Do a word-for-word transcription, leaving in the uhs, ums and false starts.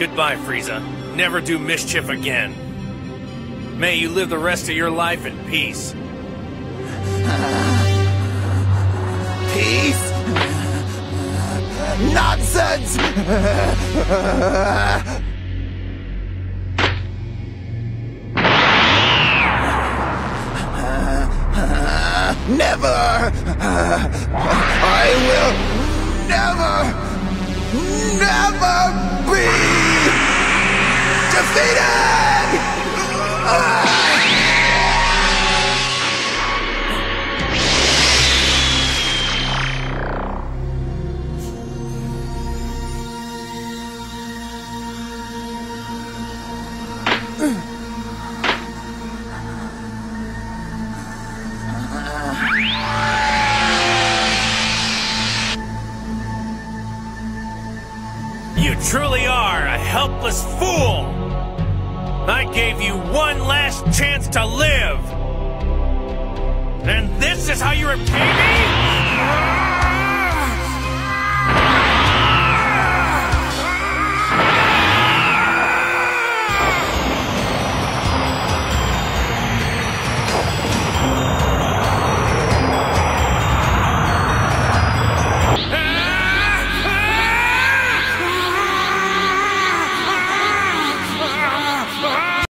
Goodbye, Frieza. Never do mischief again. May you live the rest of your life in peace. Peace? Nonsense! Never! I will never, never be defeated! You truly are a helpless fool! I gave you one last chance to live! And this is how you repay me?